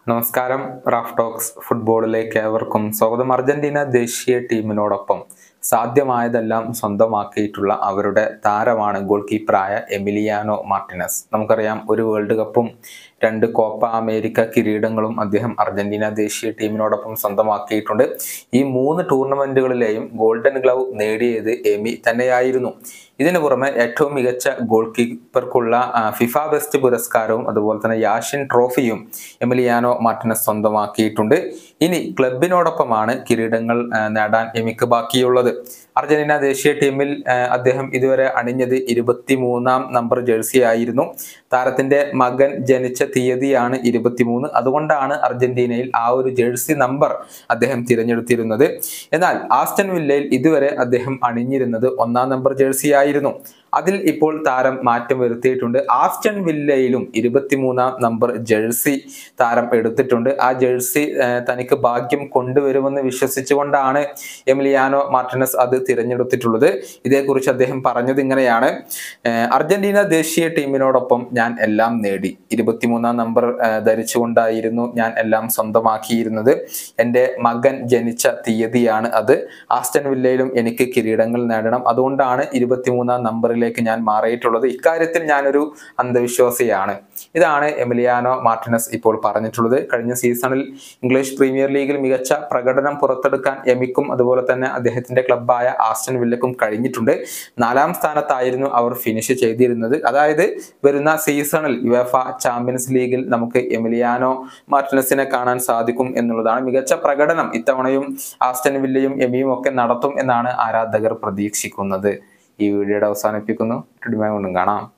നമസ്കാരം. Raf talks ഫുട്ബോളിലേക്ക് ഏവർക്കും സ്വാഗതം. അർജന്റീന ദേശീയ ടീമിനോടൊപ്പം സാധ്യമായതെല്ലാം സ്വന്തമാക്കിയിട്ടുള്ള അവരുടെ താരമാണ് ഗോൾ കീപ്പറായ എമിലിയാനോ മാർട്ടിനസ്. നമുക്കറിയാം, ഒരു വേൾഡ് കപ്പും 2 കോപ്പ അമേരിക്ക കിരീടങ്ങളും അദ്ദേഹം അർജന്റീന ദേശീയ ടീമിനോടൊപ്പം സ്വന്തമാക്കിയിട്ടുണ്ട്. ഈ 3 ടൂർണമെന്റുകളിലെയും ഗോൾഡൻ ഗ്ലൗ നേടിയത് എമി തന്നെയായിരുന്നു. ഇതിനു പുറമെ ഏറ്റവും മികച്ച ഗോൾ കീപ്പർക്കുള്ള ഫിഫ ബെസ്റ്റ് പുരസ്കാരവും അതുപോലെ തന്നെ യാഷിൻ ട്രോഫിയും എമിലിയാനോ മാർട്ടിനസ് സ്വന്തമാക്കിയിട്ടുണ്ട്. ഇനി ക്ലബിനോടൊപ്പമാണ് കിരീടങ്ങൾ നേടാൻ എമിക്ക് ബാക്കിയുള്ളത്. അർജന്റീന ദേശീയ ടീമിൽ അദ്ദേഹം ഇതുവരെ അണിഞ്ഞത് 23-ാം നമ്പർ ജേഴ്സി ആയിരുന്നു. താരത്തിന്റെ മകൻ ജനിച്ച തീയതിയാണ് 23. അതുകൊണ്ടാണ് അർജന്റീനയിൽ ആ ഒരു ജേഴ്സി നമ്പർ അദ്ദേഹം തിരഞ്ഞെടുത്തിരുന്നത്. എന്നാൽ ആസ്റ്റൺ വില്ലയിൽ ഇതുവരെ അദ്ദേഹം അണിഞ്ഞിരുന്നത് 1-ാം നമ്പർ ജേഴ്സി ആയിരുന്നു. അതിൽ ഇപ്പോൾ താരം മാറ്റം വരുത്തിയിട്ടുണ്ട്. ആസ്റ്റൺ വില്ലയിലും 23-ാം നമ്പർ ജേഴ്സി താരം എടുത്തിട്ടുണ്ട്. ആ ജേഴ്സി തനിക്ക് ഭാഗ്യം കൊണ്ടുവരുമെന്ന് വിശ്വസിച്ചുകൊണ്ടാണ് എമിലിയാനോ മാർട്ടിനസ് അത് തിരഞ്ഞെടുത്തിട്ടുള്ളത്. ഇതേക്കുറിച്ച് അദ്ദേഹം പറഞ്ഞത് ഇങ്ങനെയാണ്: അർജന്റീന ദേശീയ ടീമിനോടൊപ്പം ഞാൻ എല്ലാം നേടി. 23-ാം നമ്പർ ധരിച്ചുകൊണ്ടായിരുന്നു ഞാൻ എല്ലാം സ്വന്തമാക്കിയിരുന്നത്. എൻ്റെ മകൻ ജനിച്ച തീയതിയാണ് അത്. ആസ്റ്റൺ വില്ലയിലും എനിക്ക് കിരീടങ്ങൾ നേടണം. അതുകൊണ്ടാണ് 23-ാം നമ്പറിൽ ഞാൻ മാറിയിട്ടുള്ളത്. ഇക്കാര്യത്തിൽ ഞാനൊരു അന്ധവിശ്വാസിയാണ്. ഇതാണ് എമിലിയാനോ മാർട്ടിനസ് ഇപ്പോൾ പറഞ്ഞിട്ടുള്ളത്. കഴിഞ്ഞ സീസണിൽ ഇംഗ്ലീഷ് പ്രീമിയർ ലീഗിൽ മികച്ച പ്രകടനം പുറത്തെടുക്കാൻ എമിക്കും അതുപോലെ തന്നെ അദ്ദേഹത്തിന്റെ ക്ലബ്ബായ ആസ്റ്റൺ വില്ലക്കും കഴിഞ്ഞിട്ടുണ്ട്. 4-ാം സ്ഥാനത്തായിരുന്നു അവർ ഫിനിഷ് ചെയ്തിരുന്നത്. അതായത് വരുന്ന സീസണിൽ യുവേഫ ചാമ്പ്യൻസ് ലീഗിൽ നമുക്ക് എമിലിയാനോ മാർട്ടിനസിനെ കാണാൻ സാധിക്കും എന്നുള്ളതാണ്. മികച്ച പ്രകടനം ഇത്തവണയും ആസ്റ്റൺ വില്ലയും എമിയും ഒക്കെ നടത്തും എന്നാണ് ആരാധകർ പ്രതീക്ഷിക്കുന്നത്. ഈ വീഡിയോയുടെ അവസാനിപ്പിക്കുന്നു. വീണ്ടും കാണാം.